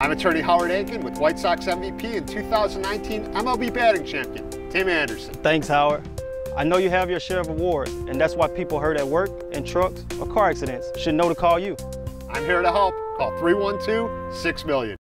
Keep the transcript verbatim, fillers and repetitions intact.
I'm attorney Howard Ankin with White Sox M V P and two thousand nineteen M L B batting champion, Tim Anderson. Thanks, Howard. I know you have your share of awards, and that's why people hurt at work, in trucks, or car accidents should know to call you. I'm here to help. Call three one two, six million.